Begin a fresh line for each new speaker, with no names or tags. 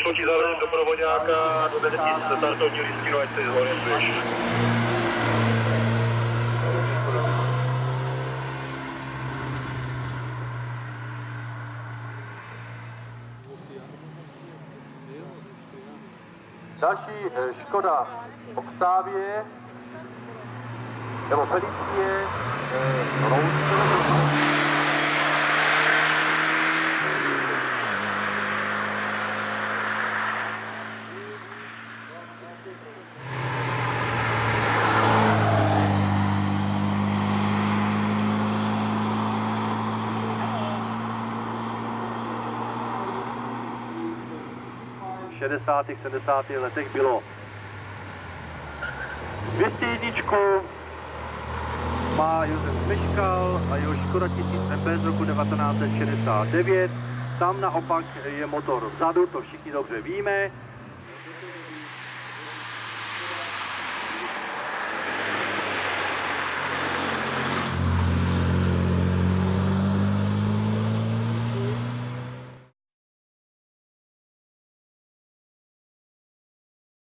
Pošlu ti zároveň doprovodňáka do Bezetic se startovní listinu, ať si zorientuješ.
Další Škoda Octavie, nebo Felicie, Roadster. 60. 70. letech bylo 201 má Josef Meškal a jeho Škoda 1000 MB z roku 1969. Tam naopak je motor vzadu, to všichni dobře víme.